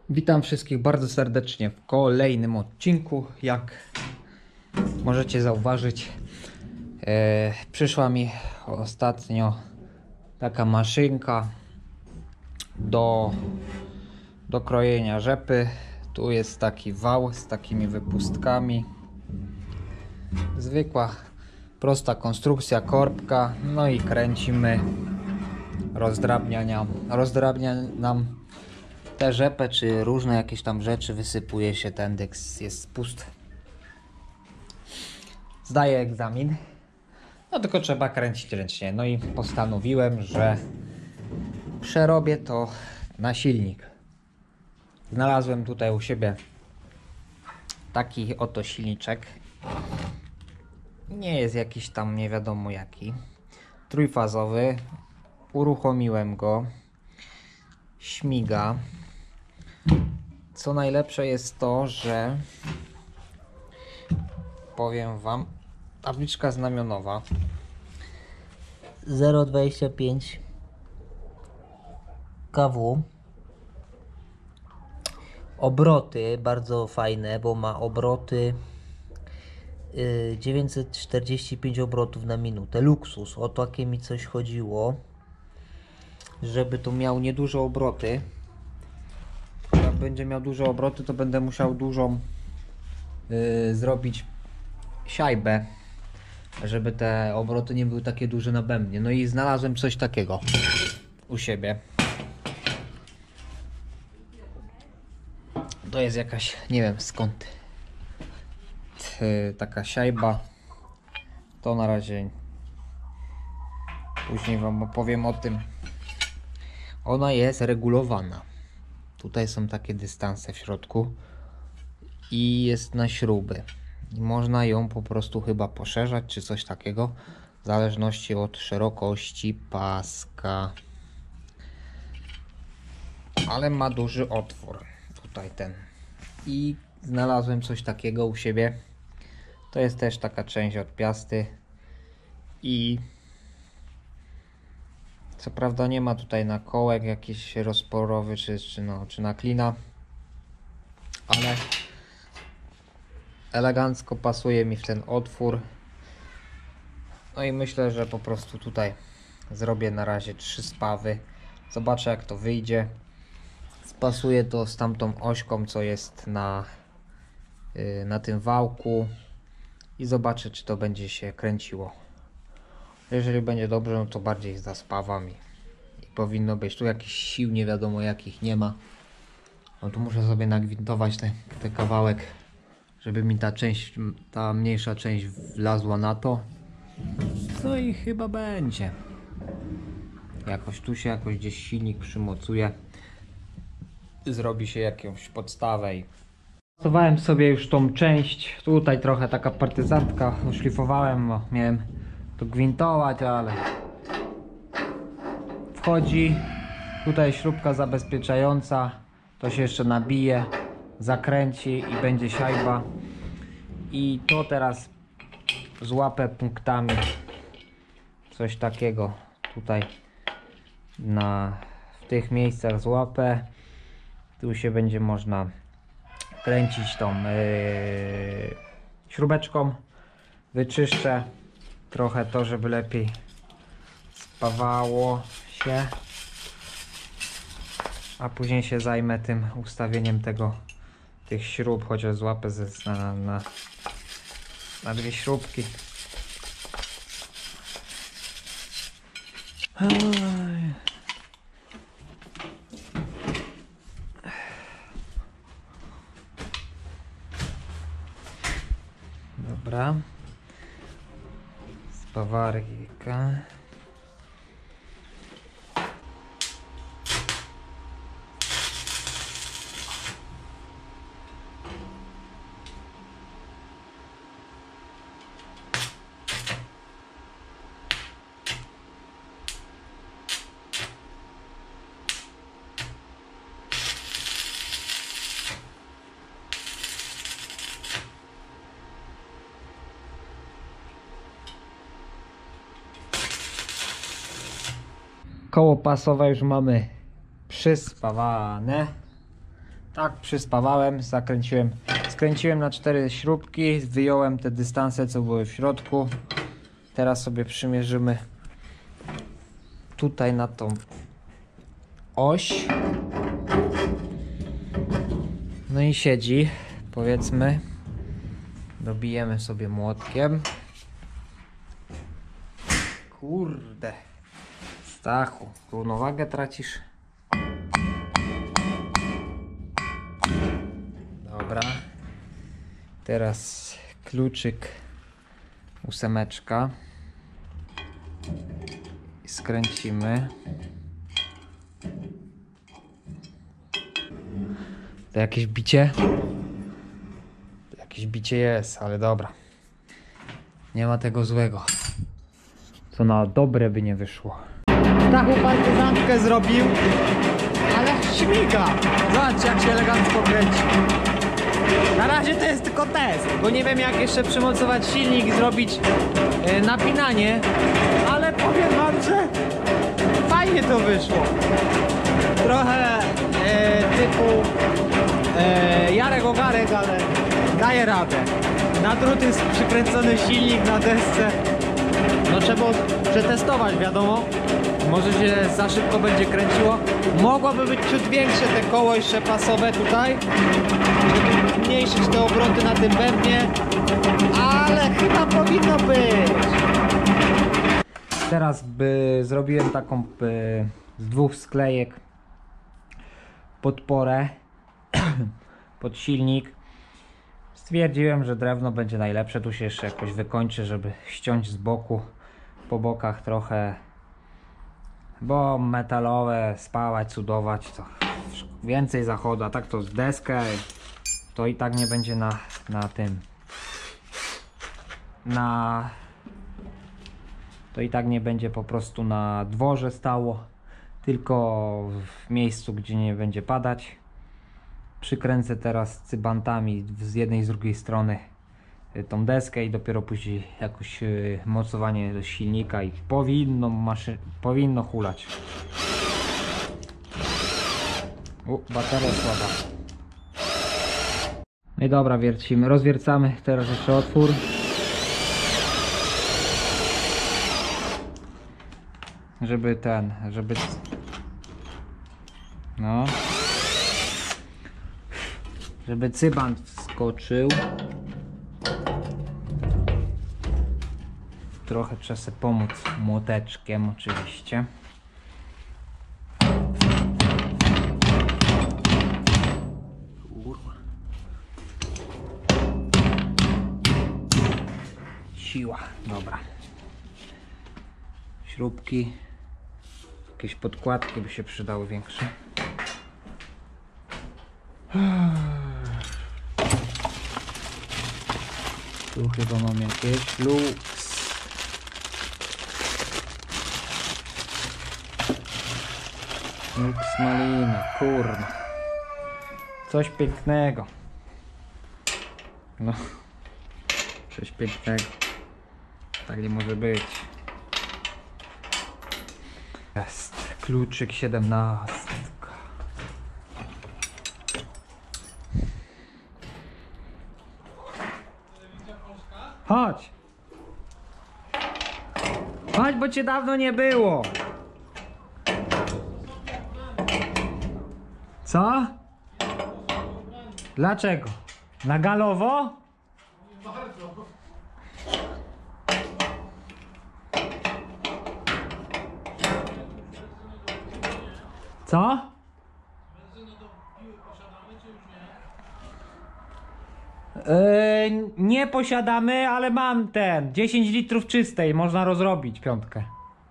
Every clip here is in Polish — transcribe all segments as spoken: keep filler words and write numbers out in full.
Witam wszystkich bardzo serdecznie w kolejnym odcinku. Jak możecie zauważyć, e, przyszła mi ostatnio taka maszynka do, do krojenia rzepy. Tu jest taki wał z takimi wypustkami. Zwykła, prosta konstrukcja, korbka. No i kręcimy, rozdrabnia, rozdrabnia nam te rzepę, czy różne jakieś tam rzeczy, wysypuje się, ten deks jest pusty. Zdaję egzamin, no tylko trzeba kręcić ręcznie. No i postanowiłem, że przerobię to na silnik. Znalazłem tutaj u siebie taki oto silniczek. Nie jest jakiś tam nie wiadomo jaki. Trójfazowy. Uruchomiłem go. Śmiga. Co najlepsze jest to, że powiem wam, tabliczka znamionowa zero przecinek dwadzieścia pięć kW. Obroty bardzo fajne, bo ma obroty yy, dziewięćset czterdzieści pięć obrotów na minutę. Luksus, o takie mi coś chodziło, żeby to miał nieduże obroty. Jak będzie miał duże obroty, to będę musiał dużą yy, zrobić siajbę, żeby te obroty nie były takie duże na bębnie. No i znalazłem coś takiego u siebie. To jest jakaś, nie wiem skąd, yy, taka siajba. To na razie później wam opowiem o tym. Ona jest regulowana. Tutaj są takie dystanse w środku i jest na śruby. I można ją po prostu chyba poszerzać, czy coś takiego, w zależności od szerokości paska. Ale ma duży otwór, tutaj ten. I znalazłem coś takiego u siebie. To jest też taka część od piasty. I co prawda nie ma tutaj na kołek jakiś rozporowy, czy, czy, no, czy na klina, ale elegancko pasuje mi w ten otwór. No i myślę, że po prostu tutaj zrobię na razie trzy spawy. Zobaczę jak to wyjdzie. Spasuję to z tamtą ośką, co jest na, yy, na tym wałku. I zobaczę, czy to będzie się kręciło. Jeżeli będzie dobrze, no to bardziej za spawami. I powinno być. Tu jakichś sił nie wiadomo jakich nie ma. No tu muszę sobie nagwintować ten, ten kawałek, żeby mi ta część, ta mniejsza część wlazła na to. No i chyba będzie. Jakoś tu się jakoś gdzieś silnik przymocuje. Zrobi się jakąś podstawę i stosowałem sobie już tą część. Tutaj trochę taka partyzantka oszlifowałem, bo miałem to gwintować, ale wchodzi. Tutaj śrubka zabezpieczająca. To się jeszcze nabije, zakręci i będzie siajba. I to teraz złapę punktami. Coś takiego tutaj na w tych miejscach złapę. Tu się będzie można kręcić tą yy, śrubeczką. Wyczyszczę trochę to, żeby lepiej spawało się. A później się zajmę tym ustawieniem tego, tych śrub, chociaż złapę ze, na, na, na dwie śrubki. Dobra. Spawarka. Koło pasowe już mamy przyspawane. Tak przyspawałem, zakręciłem, skręciłem na cztery śrubki, wyjąłem te dystanse, co były w środku. Teraz sobie przymierzymy tutaj na tą oś. No i siedzi, powiedzmy. Dobijemy sobie młotkiem. Kurde. Stachu, równowagę tracisz. Dobra. Teraz kluczyk ósemeczka. I skręcimy. To jakieś bicie? To jakieś bicie jest, ale dobra. Nie ma tego złego. Co na dobre by nie wyszło. Taką partyzantkę zrobił, ale śmiga. Zobacz, jak się elegancko kręci. Na razie to jest tylko test, bo nie wiem, jak jeszcze przymocować silnik i zrobić e, napinanie, ale powiem wam, że fajnie to wyszło. Trochę e, typu e, Jarek Ogarek, ale daje radę. Na drut jest przykręcony silnik na desce. No trzeba przetestować, wiadomo. Może się za szybko będzie kręciło. Mogłoby być ciut większe te koło jeszcze pasowe tutaj, żeby zmniejszyć te obroty na tym bębnie, ale chyba powinno być. Teraz by zrobiłem taką by, z dwóch sklejek podporę pod silnik. Stwierdziłem, że drewno będzie najlepsze. Tu się jeszcze jakoś wykończy, żeby ściąć z boku, po bokach trochę, bo metalowe spałać, cudować to więcej zachodu, a tak to z deskę to i tak nie będzie na, na tym na to i tak nie będzie po prostu na dworze stało, tylko w miejscu, gdzie nie będzie padać. Przykręcę teraz cybantami z jednej i z drugiej strony tą deskę i dopiero później jakoś mocowanie do silnika i powinno, maszy... powinno hulać. U, bateria słaba. No i dobra, wiercimy, rozwiercamy teraz jeszcze otwór. Żeby ten, żeby... No. Żeby cybant wskoczył. Trochę trzeba sobie pomóc młoteczkiem oczywiście. Kurwa. Siła, dobra. Śrubki. Jakieś podkładki by się przydały większe. Tu chyba mam jakieś Lux. Lux malina, kurna. Coś pięknego. No. Coś pięknego. Tak nie może być. Jest. Kluczyk siedemnastka. Chodź! Chodź, bo cię dawno nie było! Co? Dlaczego? Na galowo? Co? Yy, nie posiadamy, ale mam ten dziesięć litrów czystej, można rozrobić piątkę.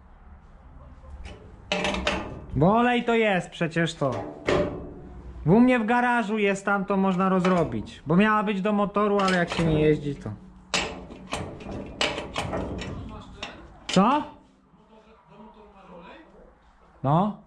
Bo olej to jest przecież to. U mnie w garażu jest, tam to można rozrobić. Bo miała być do motoru, ale jak się nie jeździ to... Co? No?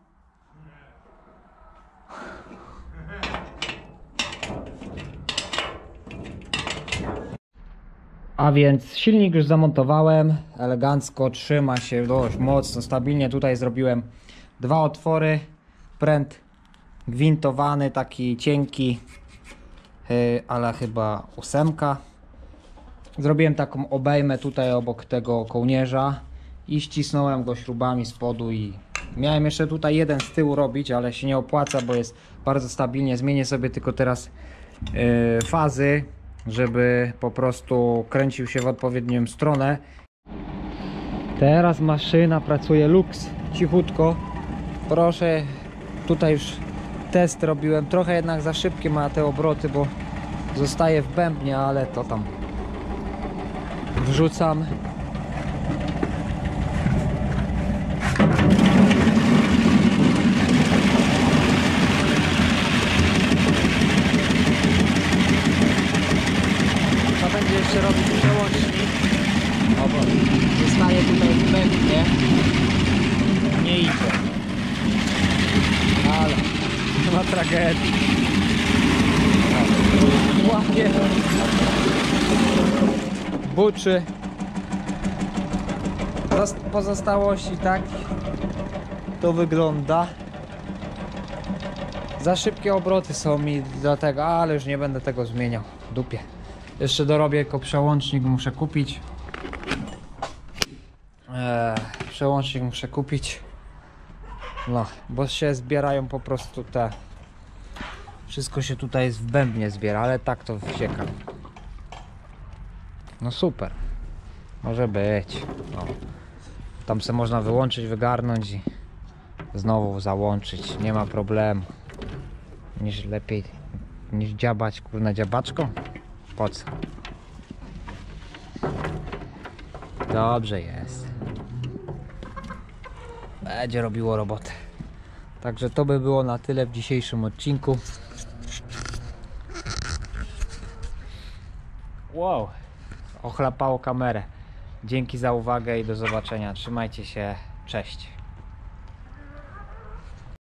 A więc silnik już zamontowałem, elegancko, trzyma się dość mocno, stabilnie. Tutaj zrobiłem dwa otwory, pręt gwintowany, taki cienki, yy, ale chyba ósemka. Zrobiłem taką obejmę tutaj obok tego kołnierza i ścisnąłem go śrubami z spodu i miałem jeszcze tutaj jeden z tyłu robić, ale się nie opłaca, bo jest bardzo stabilnie. Zmienię sobie tylko teraz yy, fazy, żeby po prostu kręcił się w odpowiednią stronę. Teraz maszyna pracuje luks, cichutko. Proszę, tutaj już test robiłem, trochę jednak za szybkie ma te obroty, bo zostaje w bębnie, ale to tam wrzucam. Trzeba będzie jeszcze robić przełącznik, o, bo zostaje tutaj w bębnie, nie idzie, ale nie ma tragedii. Łapie, buczy. Z pozostałości tak to wygląda. Za szybkie obroty są mi dlatego, ale już nie będę tego zmieniał. Dupie. Jeszcze dorobię tylko przełącznik, muszę kupić. Eee, przełącznik muszę kupić. No, bo się zbierają po prostu te. Wszystko się tutaj w bębnie zbiera, ale tak to wsieka. No super. Może być. No. Tam se można wyłączyć, wygarnąć i znowu załączyć. Nie ma problemu. Niż lepiej niż dziabać kurna dziabaczką. Po co? Dobrze jest. Będzie robiło robotę. Także to by było na tyle w dzisiejszym odcinku. Wow, ochlapało kamerę. Dzięki za uwagę i do zobaczenia. Trzymajcie się. Cześć.